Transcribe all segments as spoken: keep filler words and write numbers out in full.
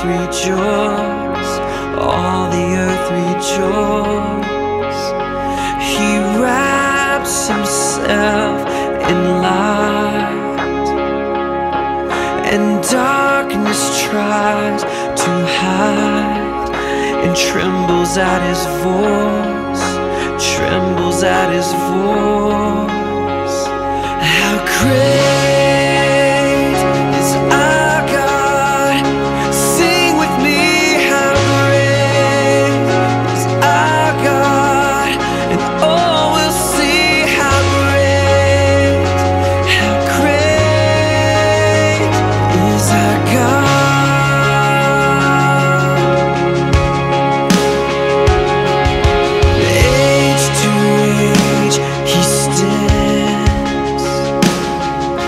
earth rejoice, all the earth rejoice. He wraps himself in light, and darkness tries to hide, and trembles at his voice, trembles at his voice. How great is our God? Sing with me, how great is our God, and all will see how great, how great is our God. Age to age he stands,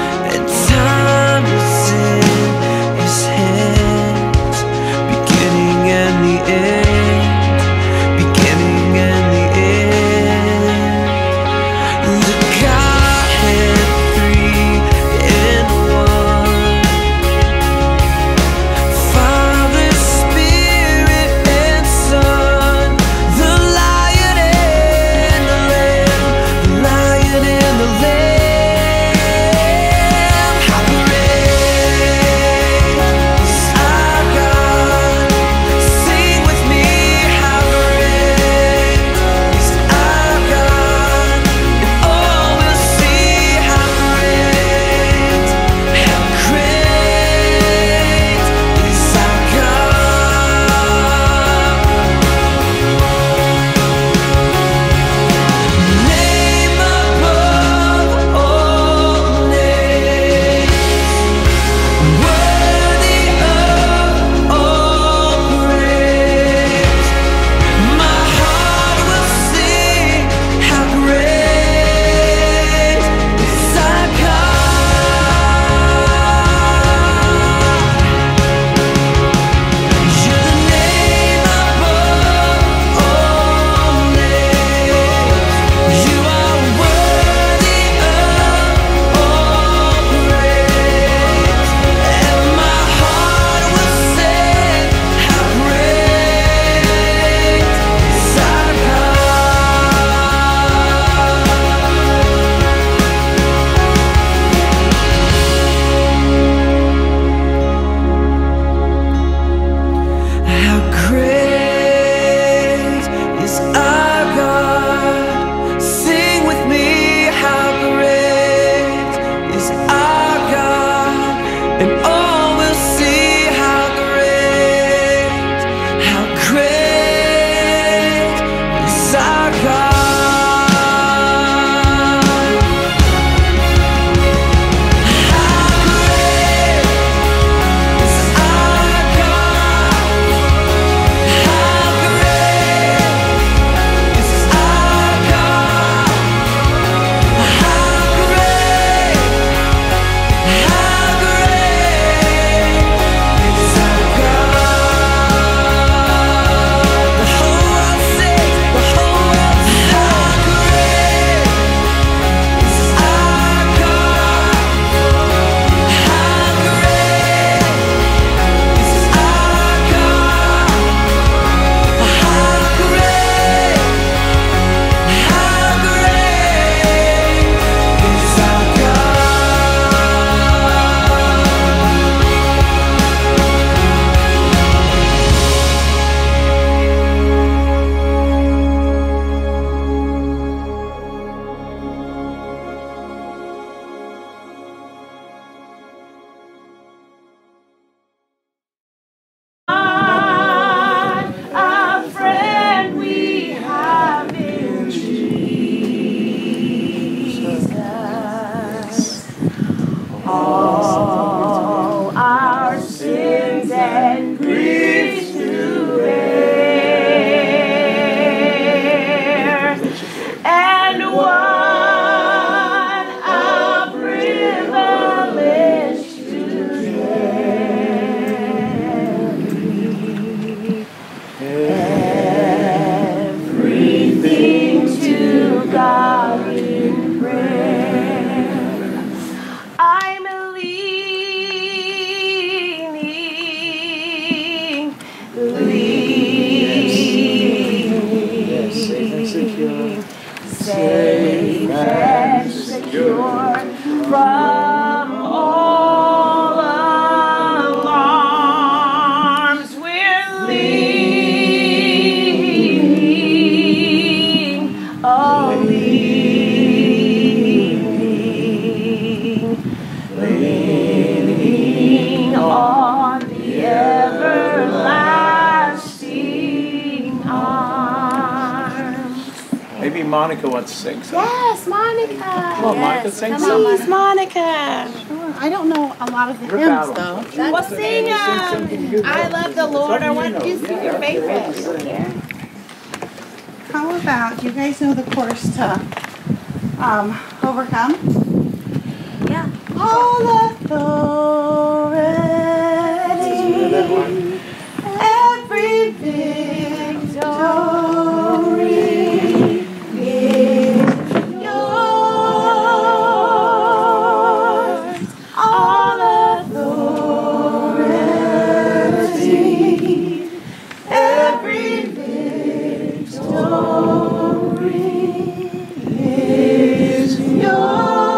from all alarms. We're leaning, oh, leaning, leaning on the everlasting arms. Maybe Monica wants to sing something. Yes, Monica. Come on, Monica, sing Come something. on, Monica. Sure. I don't know a lot of the Rip hymns out though. them. Well, sing um, I love the Lord. I want you to sing your favorite. How about, do you guys know the chorus to um, Overcome? Yeah. All authority, every victory is yours. All authority, every victory is yours.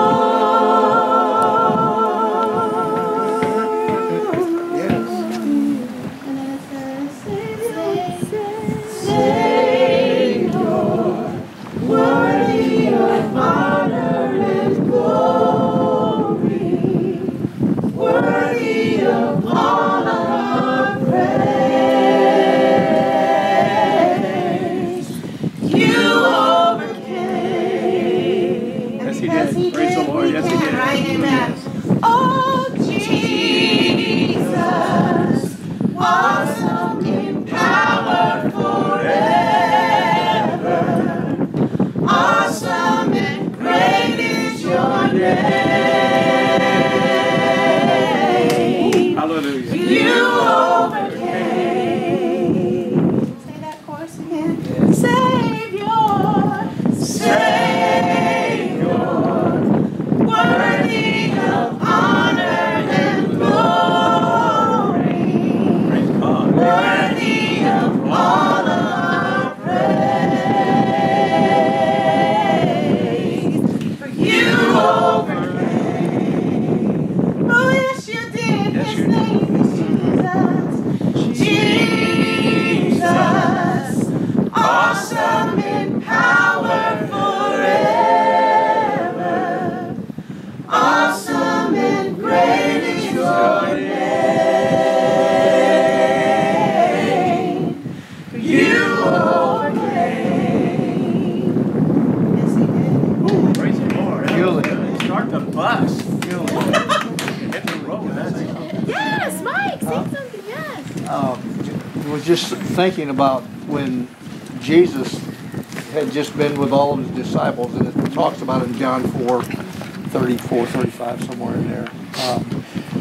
Just thinking about when Jesus had just been with all of his disciples, and it talks about in John four, thirty-four, thirty-five, somewhere in there. Um,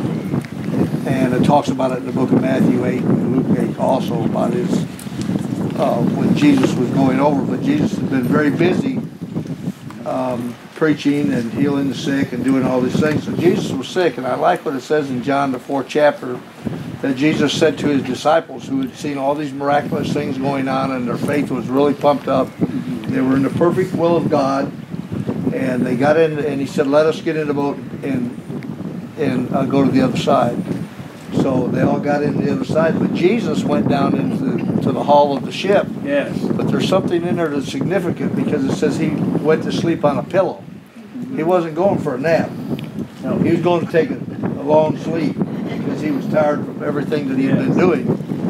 and it talks about it in the book of Matthew eight and Luke eight also about his, uh, when Jesus was going over. But Jesus had been very busy um, preaching and healing the sick and doing all these things. So Jesus was sick, and I like what it says in John, the fourth chapter, that Jesus said to his disciples who had seen all these miraculous things going on and their faith was really pumped up. They were in the perfect will of God, and they got in, and he said, let us get in the boat and and uh, go to the other side. So they all got in the other side, but Jesus went down into the, to the hull of the ship. Yes. But there's something in there that's significant because it says he went to sleep on a pillow. He wasn't going for a nap. No, he was going to take a, a long sleep because he was tired from everything that he had been doing.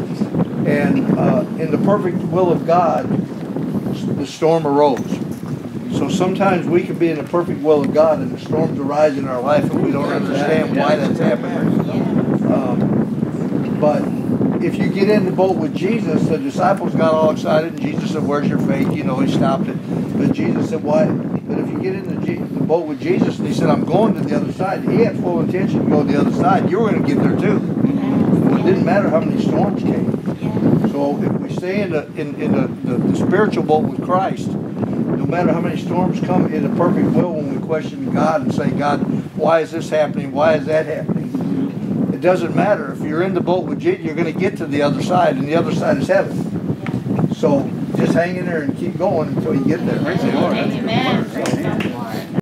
And uh, in the perfect will of God, the storm arose. So sometimes we can be in the perfect will of God and the storms arise in our life and we don't understand why that's happening. Um, but if you get in the boat with Jesus, the disciples got all excited and Jesus said, where's your faith? You know, he stopped it. But Jesus said, why? But if you get in the, G the boat with Jesus and he said, I'm going to the other side. He had full intention to go to the other side. You were going to get there too. It didn't matter how many storms came. So if we stay in the, in, in the, the, the spiritual boat with Christ, no matter how many storms come in the perfect will when we question God and say, God, why is this happening? Why is that happening? It doesn't matter. If you're in the boat with Jesus, you're going to get to the other side, and the other side is heaven. So just hang in there and keep going until you get there. Amen.